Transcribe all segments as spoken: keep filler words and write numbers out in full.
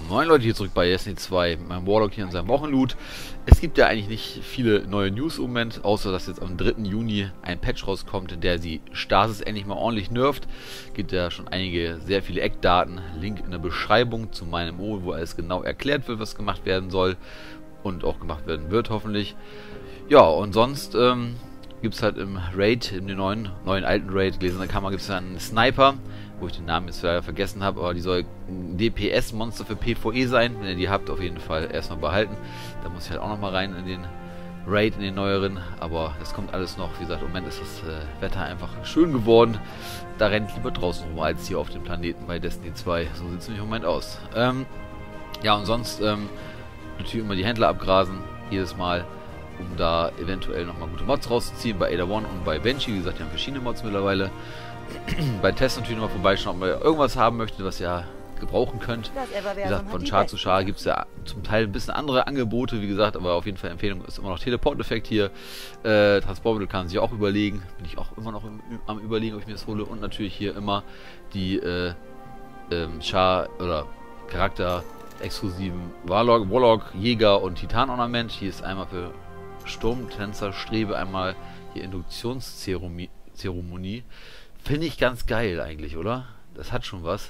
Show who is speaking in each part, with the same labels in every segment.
Speaker 1: Moin Leute, hier zurück bei Destiny zwei, mit meinem Warlock hier in seinem Wochenloot. Es gibt ja eigentlich nicht viele neue News im Moment, außer dass jetzt am dritten Juni ein Patch rauskommt, der die Stasis endlich mal ordentlich nervt. Gibt ja schon einige, sehr viele Eckdaten, Link in der Beschreibung zu meinem O, wo alles genau erklärt wird, was gemacht werden soll und auch gemacht werden wird hoffentlich. Ja, und sonst ähm, gibt es halt im Raid, in den neuen, neuen alten Raid, Gläserne Kammer, gibt es ja einen Sniper, wo ich den Namen jetzt leider vergessen habe, aber die soll ein D P S-Monster für PvE sein. Wenn ihr die habt, auf jeden Fall erstmal behalten. Da muss ich halt auch nochmal rein in den Raid, in den neueren, aber das kommt alles noch. Wie gesagt, im Moment ist das äh, Wetter einfach schön geworden. Da rennt lieber draußen rum, als hier auf dem Planeten bei Destiny zwei. So sieht es nämlich im Moment aus. Ähm, ja, und sonst ähm, natürlich immer die Händler abgrasen, jedes Mal, um da eventuell nochmal gute Mods rauszuziehen. Bei Ada One und bei Banshee, wie gesagt, die haben verschiedene Mods mittlerweile. Bei Tests natürlich nochmal vorbeischauen, ob ihr irgendwas haben möchtet, was ihr gebrauchen könnt. Wie gesagt, von Char zu Char gibt es ja zum Teil ein bisschen andere Angebote, wie gesagt, aber auf jeden Fall Empfehlung ist immer noch Teleport-Effekt hier. Äh, Transportmittel kann man sich auch überlegen, bin ich auch immer noch im, am überlegen, ob ich mir das hole. Und natürlich hier immer die äh, ähm, Char oder Charakter-exklusiven Warlock, Warlock, Jäger und Titan-Ornament. Hier ist einmal für Sturmtänzer, Strebe, einmal hier Induktionszeremonie. Zeremonie. Finde ich ganz geil eigentlich, oder? Das hat schon was.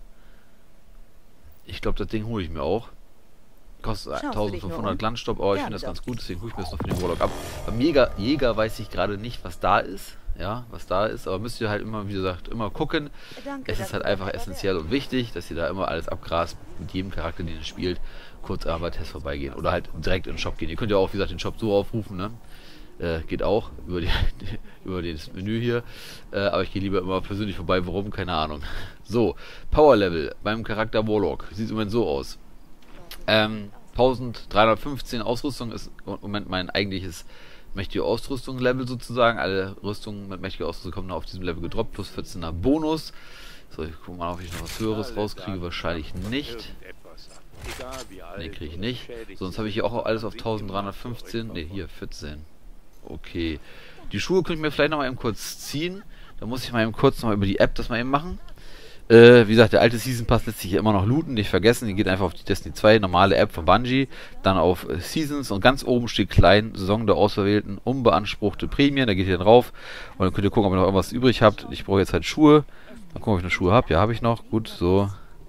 Speaker 1: Ich glaube, das Ding hole ich mir auch. Kostet eintausendfünfhundert Glanzstopp, aber ich finde das ganz gut, deswegen hole ich mir das noch für den Warlock ab. Beim Jäger, Jäger weiß ich gerade nicht, was da ist. Ja, was da ist, aber müsst ihr halt immer, wie gesagt, immer gucken. Es ist halt einfach essentiell und wichtig, dass ihr da immer alles abgrast, mit jedem Charakter, den ihr spielt, kurz einmal bei Test vorbeigehen oder halt direkt in den Shop gehen. Ihr könnt ja auch, wie gesagt, den Shop so aufrufen, ne? Äh, geht auch über, die, über das Menü hier, äh, aber ich gehe lieber immer persönlich vorbei, warum, keine Ahnung. So, Power Level beim Charakter Warlock, sieht im Moment so aus. Ähm, dreizehnhundertfünfzehn Ausrüstung ist im Moment mein eigentliches mächtige Ausrüstungslevel sozusagen. Alle Rüstungen mit mächtiger Ausrüstung kommen auf diesem Level gedroppt, plus vierzehner Bonus. So, ich gucke mal, ob ich noch was Höheres rauskriege, wahrscheinlich nicht. Ne, kriege ich nicht. Sonst habe ich hier auch alles auf dreizehnhundertfünfzehn, ne, hier vierzehn. Okay. Die Schuhe könnte ich mir vielleicht noch mal eben kurz ziehen. Da muss ich mal eben kurz noch mal über die App das mal eben machen. Äh, wie gesagt, der alte Season Pass lässt sich hier immer noch looten. Nicht vergessen, ihr geht einfach auf die Destiny zwei, normale App von Bungie. Dann auf äh, Seasons und ganz oben steht klein, Saison der auserwählten, unbeanspruchte Prämien. Da geht ihr dann rauf und dann könnt ihr gucken, ob ihr noch irgendwas übrig habt. Ich brauche jetzt halt Schuhe. Mal gucken, ob ich noch Schuhe habe. Ja, habe ich noch. Gut, so.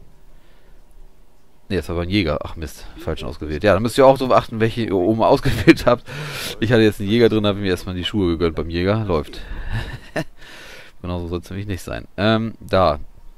Speaker 1: Ne, jetzt aber ein Jäger. Ach Mist, falsch ausgewählt. Ja, dann müsst ihr auch darauf achten, welche ihr oben ausgewählt habt. Ich hatte jetzt einen Jäger drin, habe mir erstmal die Schuhe gegönnt beim Jäger. Läuft. Genauso soll es nämlich nicht sein. Ähm, da.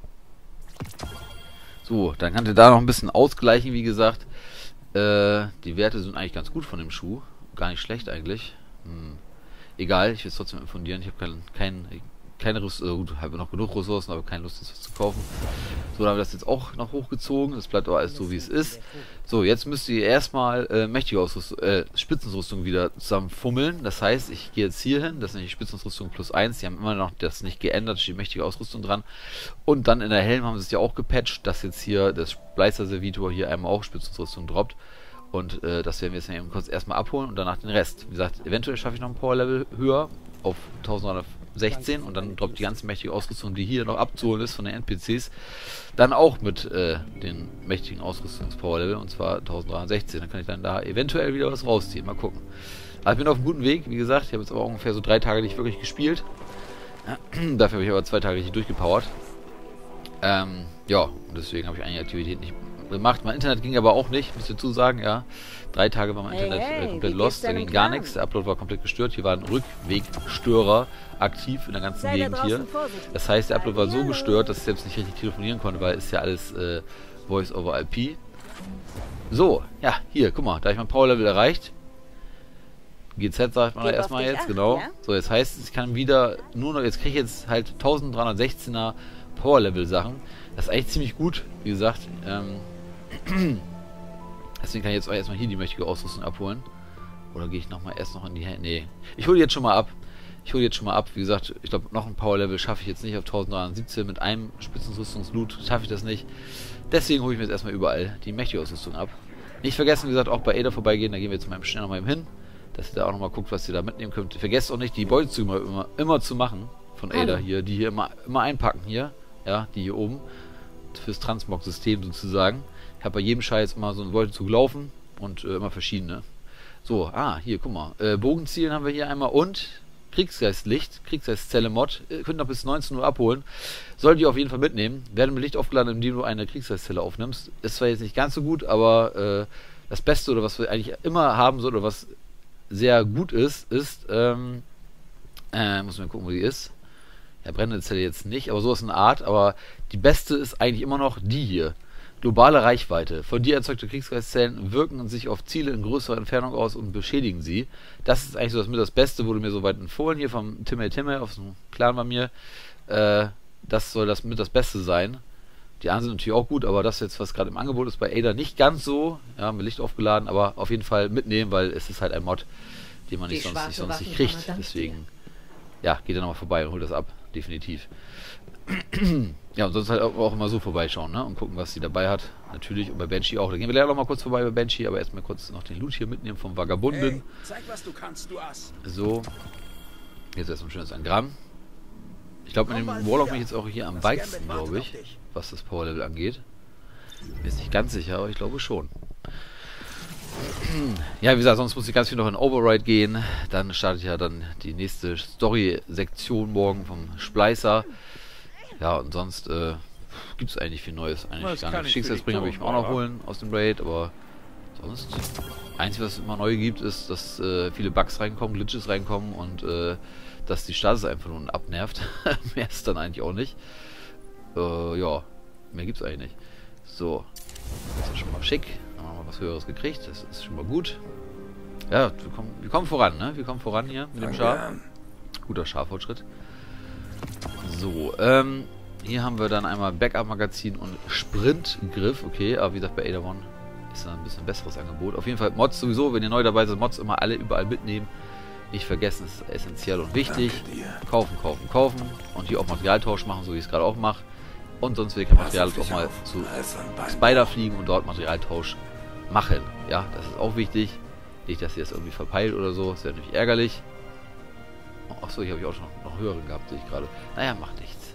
Speaker 1: So, dann könnt ihr da noch ein bisschen ausgleichen, wie gesagt. Äh, die Werte sind eigentlich ganz gut von dem Schuh. Gar nicht schlecht eigentlich. Hm. Egal, ich will es trotzdem infundieren. Ich habe kein, kein, keine Ressourcen, äh, gut, habe noch genug Ressourcen, aber keine Lust, das was zu kaufen. So, dann haben wir das jetzt auch noch hochgezogen. Das bleibt aber alles so, wie es ist. So, jetzt müsst ihr erstmal äh, mächtige Ausrüstung, äh, Spitzensrüstung wieder zusammenfummeln. Das heißt, ich gehe jetzt hier hin. Das ist nämlich Spitzensrüstung plus eins. Die haben immer noch das nicht geändert. Steht mächtige Ausrüstung dran. Und dann in der Helm haben sie es ja auch gepatcht, dass jetzt hier das Spleißer-Servitor hier einmal auch Spitzensrüstung droppt. Und äh, das werden wir jetzt eben kurz erstmal abholen und danach den Rest. Wie gesagt, eventuell schaffe ich noch ein Power-Level höher auf dreizehnhundertsechzehn und dann droppt die ganze mächtige Ausrüstung, die hier noch abzuholen ist von den N P Cs, dann auch mit äh, den mächtigen Ausrüstungs-Power-Level und zwar dreizehnhundertsechzehn. Dann kann ich dann da eventuell wieder was rausziehen. Mal gucken. Aber ich bin auf einem guten Weg, wie gesagt. Ich habe jetzt aber ungefähr so drei Tage nicht wirklich gespielt. Dafür habe ich aber zwei Tage richtig durchgepowert. Ähm, ja, und deswegen habe ich einige Aktivitäten nicht gemacht. Mein Internet ging aber auch nicht, müsst ihr dazu sagen, ja. Drei Tage war mein
Speaker 2: Hey,
Speaker 1: Internet
Speaker 2: hey,
Speaker 1: äh, komplett
Speaker 2: wie
Speaker 1: lost,
Speaker 2: geht's
Speaker 1: da ging
Speaker 2: deinem
Speaker 1: gar
Speaker 2: Clan?
Speaker 1: nichts. Der Upload war komplett gestört. Hier war ein Rückwegstörer aktiv in der ganzen
Speaker 2: Sei da
Speaker 1: Gegend hier.
Speaker 2: draußen vorsichtig.
Speaker 1: Das heißt, der Upload war so
Speaker 2: Hallo.
Speaker 1: gestört, dass ich selbst nicht richtig telefonieren konnte, weil es ja alles äh, Voice over I P. So, ja, hier, guck mal, da habe ich mein Power-Level erreicht. G Z sagt man da
Speaker 2: Gib auf
Speaker 1: erstmal
Speaker 2: dich
Speaker 1: jetzt,
Speaker 2: acht,
Speaker 1: genau.
Speaker 2: ja?
Speaker 1: So, jetzt heißt es, ich kann wieder nur noch, jetzt kriege ich jetzt halt dreizehnhundertsechzehner Power-Level-Sachen. Das ist eigentlich ziemlich gut, wie gesagt. Ähm, deswegen kann ich jetzt auch erstmal hier die mächtige Ausrüstung abholen. Oder gehe ich nochmal erst noch in die Hände? Nee. Ich hole jetzt schon mal ab. Ich hole jetzt schon mal ab. Wie gesagt, ich glaube, noch ein Power-Level schaffe ich jetzt nicht auf dreizehnhundertsiebzehn. Mit einem Spitzenrüstungsloot schaffe ich das nicht. Deswegen hole ich mir jetzt erstmal überall die mächtige Ausrüstung ab. Nicht vergessen, wie gesagt, auch bei Ada vorbeigehen. Da gehen wir jetzt mal schnell nochmal eben hin. Dass ihr da auch nochmal guckt, was ihr da mitnehmen könnt. Vergesst auch nicht, die Beutezüge immer, immer zu machen. Von Ada hier. Die hier immer, immer einpacken hier. Ja, die hier oben. Fürs Transmog-System sozusagen. Ich habe bei jedem Scheiß immer so einen Beutezug laufen und äh, immer verschiedene. So, ah, hier, guck mal. Äh, Bogenzielen haben wir hier einmal und Kriegsgeistlicht, Kriegsgeistzelle-Mod. Äh, könnt ihr noch bis neunzehn Uhr abholen. Solltet ihr auf jeden Fall mitnehmen. Werden mit Licht aufgeladen, indem du eine Kriegsgeistzelle aufnimmst. Ist zwar jetzt nicht ganz so gut, aber äh, das Beste oder was wir eigentlich immer haben sollten oder was sehr gut ist, ist, ähm, äh, muss man gucken, wo die ist. Ja, brennende Zelle jetzt nicht, aber sowas in der Art. Aber die beste ist eigentlich immer noch die hier. Globale Reichweite. Von dir erzeugte Kriegsgeiszellen wirken sich auf Ziele in größerer Entfernung aus und beschädigen sie. Das ist eigentlich so das mit das Beste, wurde mir soweit empfohlen hier vom Timmel Timmel auf so einem Clan bei mir. Äh, das soll das mit das Beste sein. Die anderen sind natürlich auch gut, aber das jetzt, was gerade im Angebot ist, bei Ada nicht ganz so. Ja, mit Licht aufgeladen, aber auf jeden Fall mitnehmen, weil es ist halt ein Mod, den man nicht sonst, nicht sonst nicht kriegt. Deswegen, ja, geht da nochmal vorbei und holt das ab. Definitiv. Ja, und sonst halt auch, auch immer so vorbeischauen, ne? Und gucken, was sie dabei hat. Natürlich, und bei Banshee auch. Da gehen wir leider noch mal kurz vorbei bei Banshee, aber erstmal kurz noch den Loot hier mitnehmen vom Vagabunden.
Speaker 2: Hey, zeig, was du kannst, du Ass.
Speaker 1: So. Jetzt erstmal ein schönes Engramm. Ich glaube, mit dem Warlock bin ich jetzt auch hier am weitesten, glaube ich, was das Power-Level angeht. Bin jetzt nicht ganz sicher, aber ich glaube schon. Ja, wie gesagt, sonst muss ich ganz viel noch in Override gehen. Dann startet ja dann die nächste Story-Sektion morgen vom Splicer. Ja, und sonst äh, gibt es eigentlich viel Neues. Eigentlich gar nicht. Schicksalsbringer will ich mir auch noch holen aus dem Raid, aber sonst. Einzige, was es immer neu gibt, ist, dass äh, viele Bugs reinkommen, Glitches reinkommen und äh, dass die Stasis einfach nur abnervt. Mehr ist dann eigentlich auch nicht. Äh, ja, mehr gibt es eigentlich nicht. So, das ist schon mal schick. Dann haben wir was Höheres gekriegt, das ist schon mal gut. Ja, wir kommen, wir kommen voran, ne? Wir kommen voran hier mit dem Schaf. Guter Schaffortschritt. So, ähm, hier haben wir dann einmal Backup-Magazin und Sprintgriff. Okay, aber wie gesagt, bei Ada One ist dann ein bisschen besseres Angebot. Auf jeden Fall Mods sowieso, wenn ihr neu dabei seid, Mods immer alle überall mitnehmen. Nicht vergessen, ist essentiell und wichtig. Kaufen, kaufen, kaufen. Und hier auch Materialtausch machen, so wie ich es gerade auch mache. Und sonst will ich kein Material auch mal zu Spider fliegen und dort Materialtausch machen. Ja, das ist auch wichtig. Nicht, dass ihr das irgendwie verpeilt oder so. Das wäre natürlich ärgerlich. Achso, hier habe ich auch schon noch höheren gehabt, sehe ich gerade. Naja, macht nichts.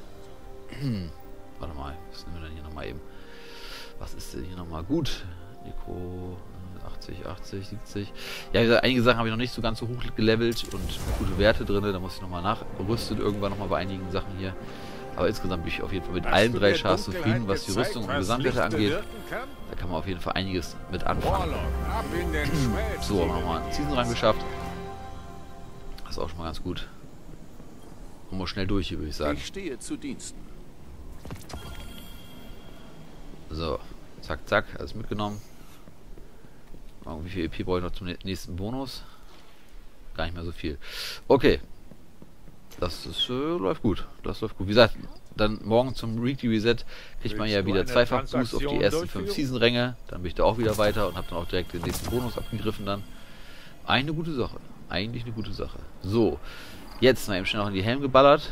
Speaker 1: Warte mal, was nehmen wir denn hier nochmal eben? Was ist denn hier nochmal gut? Nico achtzig, achtzig, siebzig. Ja, wie gesagt, einige Sachen habe ich noch nicht so ganz so hoch gelevelt und gute Werte drin. Da muss ich nochmal nachrüsten, irgendwann nochmal bei einigen Sachen hier. Aber insgesamt bin ich auf jeden Fall mit Hast allen drei Chars zufrieden, was die Rüstung und Gesamtwerte angeht. Da kann man auf jeden Fall einiges mit anfangen. So, haben wir nochmal einen Season reingeschafft. Das ist auch schon mal ganz gut. Kommen wir schnell durch hier, würde ich sagen.
Speaker 2: Ich stehe zu Diensten.
Speaker 1: So, zack, zack, alles mitgenommen. Gucken, wie viel E P brauche ich noch zum nächsten Bonus? Gar nicht mehr so viel. Okay. Das ist, äh, läuft gut. Das läuft gut. Wie gesagt, dann morgen zum Weekly Reset kriegt man ja wieder zweifach Boost auf die ersten fünf Season-Ränge. Dann bin ich da auch wieder weiter und habe dann auch direkt den nächsten Bonus abgegriffen dann. Eigentlich eine gute Sache. Eigentlich eine gute Sache. So. Jetzt mal eben schnell noch in die Helm geballert.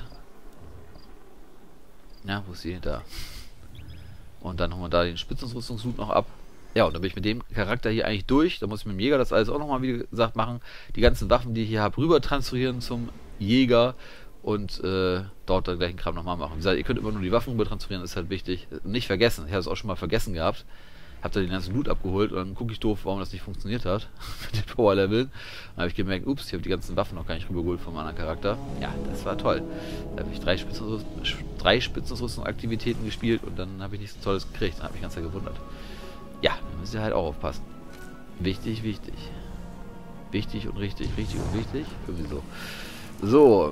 Speaker 1: Ja, wo ist sie? Da. Und dann holen wir da den Spitzenrüstungsloot noch ab. Ja, und dann bin ich mit dem Charakter hier eigentlich durch. Da muss ich mit dem Jäger das alles auch nochmal, wie gesagt, machen. Die ganzen Waffen, die ich hier habe, rüber transferieren zum Jäger. Und äh, dort dann gleich einen Kram nochmal machen. Wie gesagt, ihr könnt immer nur die Waffen rüber transferieren, ist halt wichtig. Nicht vergessen. Ich habe es auch schon mal vergessen gehabt. Hab da den ganzen Loot abgeholt und dann gucke ich doof, warum das nicht funktioniert hat. Mit den Power-Leveln. Dann habe ich gemerkt, ups, ich habe die ganzen Waffen noch gar nicht rübergeholt vom anderen Charakter. Ja, das war toll. Da habe ich drei, Spitzenrüst drei Spitzenrüstung-Aktivitäten gespielt und dann habe ich nichts Tolles gekriegt. Dann habe ich ganz gewundert. Ja, da müsst ihr halt auch aufpassen. Wichtig, wichtig. Wichtig und richtig, richtig und wichtig. Irgendwie so. So.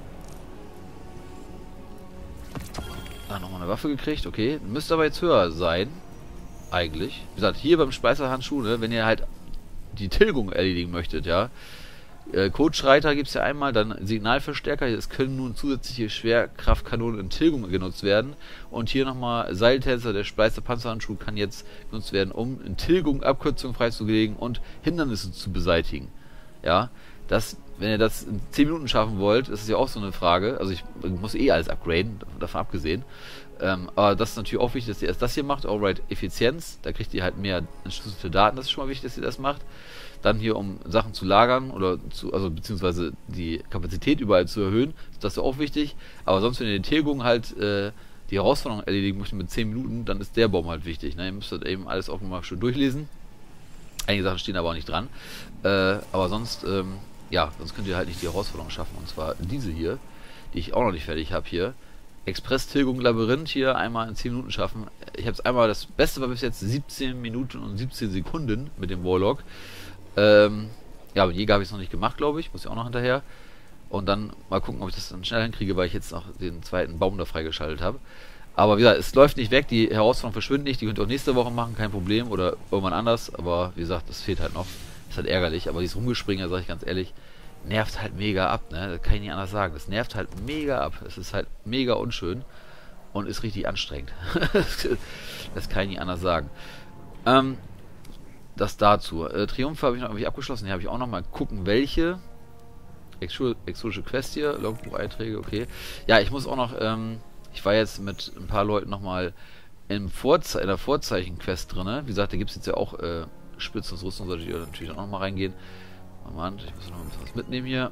Speaker 1: Da nochmal eine Waffe gekriegt, okay. Müsste aber jetzt höher sein. Eigentlich. Wie gesagt, hier beim Speiserhandschuh, ne, wenn ihr halt die Tilgung erledigen möchtet, ja. Äh, Codeschreiter gibt es ja einmal, dann Signalverstärker. Es können nun zusätzliche Schwerkraftkanonen in Tilgung genutzt werden. Und hier nochmal Seiltänzer, der Spleißer Panzerhandschuh kann jetzt genutzt werden, um in Tilgung Abkürzungen freizulegen und Hindernisse zu beseitigen. Ja, das, wenn ihr das in zehn Minuten schaffen wollt, ist es ja auch so eine Frage. Also ich muss eh alles upgraden, davon abgesehen. Ähm, aber das ist natürlich auch wichtig, dass ihr erst das hier macht, Alright, Effizienz, da kriegt ihr halt mehr entschlüsselte Daten, das ist schon mal wichtig, dass ihr das macht. Dann hier, um Sachen zu lagern oder zu, also beziehungsweise die Kapazität überall zu erhöhen, ist das auch wichtig. Aber sonst, wenn ihr die Tilgung halt, äh, die Herausforderung erledigen möchtet mit zehn Minuten, dann ist der Baum halt wichtig. Ne? Ihr müsst das eben alles auch mal schön durchlesen. Einige Sachen stehen aber auch nicht dran. Äh, aber sonst, ähm, ja, sonst könnt ihr halt nicht die Herausforderung schaffen. Und zwar diese hier, die ich auch noch nicht fertig habe hier. Express-Tilgung Labyrinth hier einmal in zehn Minuten schaffen. Ich habe es einmal, das Beste war bis jetzt siebzehn Minuten und siebzehn Sekunden mit dem Warlock. Ähm, ja, mit Jäger habe ich es noch nicht gemacht, glaube ich. Muss ich auch noch hinterher. Und dann mal gucken, ob ich das dann schnell hinkriege, weil ich jetzt noch den zweiten Baum da freigeschaltet habe. Aber wie gesagt, es läuft nicht weg, die Herausforderung verschwindet nicht. Die könnt ihr auch nächste Woche machen, kein Problem. Oder irgendwann anders. Aber wie gesagt, das fehlt halt noch. Ist halt ärgerlich. Aber dieses Rumgespringen, sage ich ganz ehrlich, nervt halt mega ab, ne? Das kann ich nicht anders sagen. Das nervt halt mega ab. Es ist halt mega unschön und ist richtig anstrengend. Das kann ich nicht anders sagen. Ähm, das dazu. Äh, Triumphe habe ich noch irgendwie abgeschlossen. Hier habe ich auch noch mal gucken, welche. Exotische Quest hier, Logbucheinträge, okay. Ja, ich muss auch noch, ähm, ich war jetzt mit ein paar Leuten nochmal in, Vorze in der Vorzeichen-Quest drin. Wie gesagt, da gibt es jetzt ja auch äh, Spitzungsrüstung, sollte ich natürlich auch noch mal reingehen. Moment, ich muss noch ein bisschen was mitnehmen hier.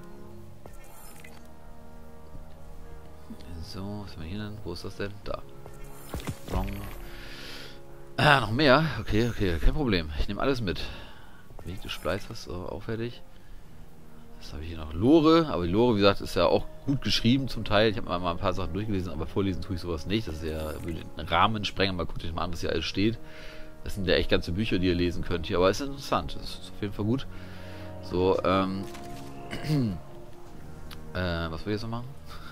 Speaker 1: So, was haben wir hier denn? Wo ist das denn? Da. Ah, noch mehr? Okay, okay, kein Problem. Ich nehme alles mit. Weg des Spleißers, so, auch fertig. Was habe ich hier noch? Lore, aber die Lore, wie gesagt, ist ja auch gut geschrieben zum Teil. Ich habe mal ein paar Sachen durchgelesen, aber vorlesen tue ich sowas nicht. Das ist ja, würde den Rahmen sprengen. Mal guckt euch mal an, was hier alles steht. Das sind ja echt ganze Bücher, die ihr lesen könnt hier, aber es ist interessant. Das ist auf jeden Fall gut. So, ähm. äh, was will ich jetzt noch machen?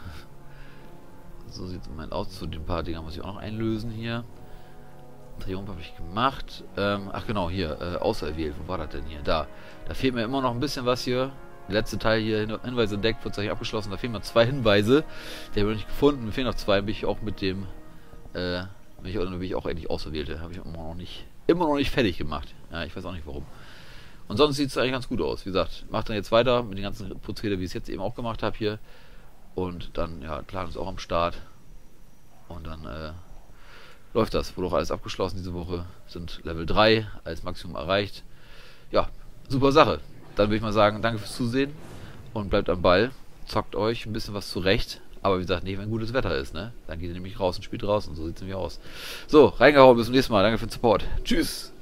Speaker 1: So sieht es im Moment aus. Zu den paar Dinger muss ich auch noch einlösen hier. Triumph habe ich gemacht. Ähm, ach genau, hier, äh, auserwählt. Wo war das denn hier? Da. Da fehlt mir immer noch ein bisschen was hier. Der letzte Teil hier, Hinweise entdeckt, wird gleich abgeschlossen. Da fehlen noch zwei Hinweise. Die habe ich nicht gefunden. Mir fehlen noch zwei. Bin ich auch mit dem, äh, bin ich, oder bin ich auch endlich auserwählte. Habe ich immer noch nicht, immer noch nicht fertig gemacht. Ja, ich weiß auch nicht warum. Und sonst sieht es eigentlich ganz gut aus. Wie gesagt, macht dann jetzt weiter mit den ganzen Prozedere, wie ich es jetzt eben auch gemacht habe hier. Und dann, ja, Plan ist auch am Start. Und dann, äh, läuft das. Wurde auch alles abgeschlossen diese Woche. Sind Level drei als Maximum erreicht. Ja, super Sache. Dann würde ich mal sagen, danke fürs Zusehen und bleibt am Ball. Zockt euch ein bisschen was zurecht. Aber wie gesagt, nicht, wenn gutes Wetter ist, ne? Dann geht ihr nämlich raus und spielt raus und so sieht es nämlich aus. So, reingehauen, bis zum nächsten Mal. Danke für den Support. Tschüss!